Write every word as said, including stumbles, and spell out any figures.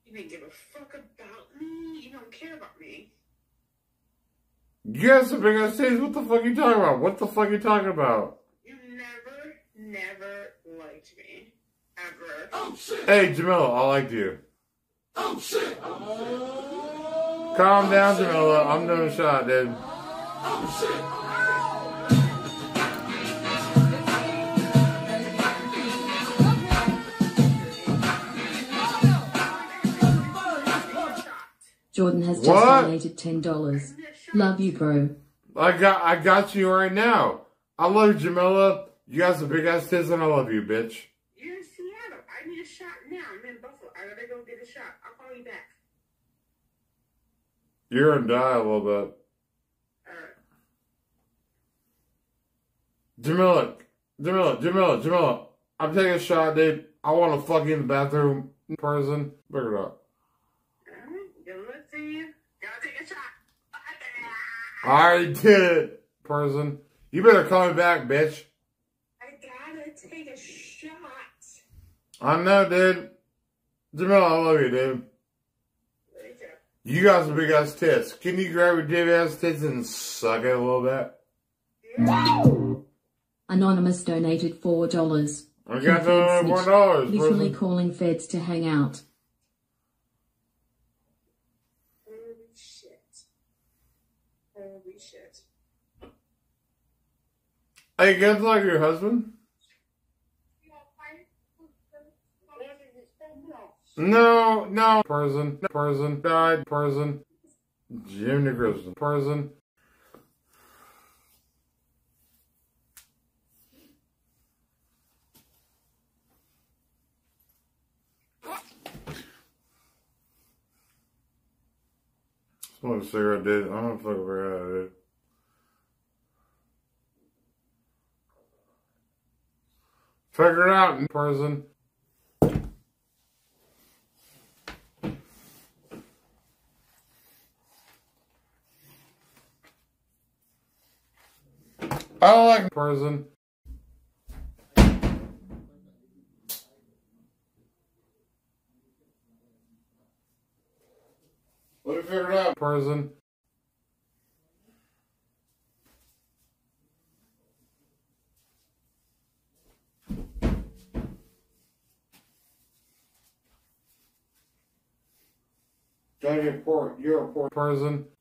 You didn't give a fuck about me. You don't care about me. You got some big ass titties. What the fuck are you talking about? What the fuck are you talking about? You never, never liked me. Ever. Oh shit! Hey, Jamila, I liked you. Oh shit! Oh. Calm down, Jamila. I'm doing a shot, dude. Oh shit! Jordan has just What? donated ten dollars. Love you, bro. I got I got you right now. I love you, Jamila. You got some big ass tits and I love you, bitch. You're in Seattle. I need a shot now. I'm in Buffalo. I gotta go get a shot. I'll call you back. You're gonna die a little bit. Alright. Jamila, Jamila, Jamila, Jamila. I'm taking a shot, dude. I want to fuck you in the bathroom in person. Figure it out. Alright, good luck to you. Gotta take a shot. I already did it, person. You better call me back, bitch. I gotta take a shot. I know, dude. Jamila, I love you, dude. Later. You got some big ass tits. Can you grab your big ass tits and suck it a little bit? Anonymous donated four dollars. I got the one dollars. Literally calling feds to hang out. Holy shit. Holy shit. Hey, you guys like your husband? No, no. Person, person, died, person. Jim Nicholson, person. Smoke a cigarette, dude. I don't fucking figure out, dude. Figure it out in person. I don't like person. Let me figure it out, person. Gotta get port. You're a poor person.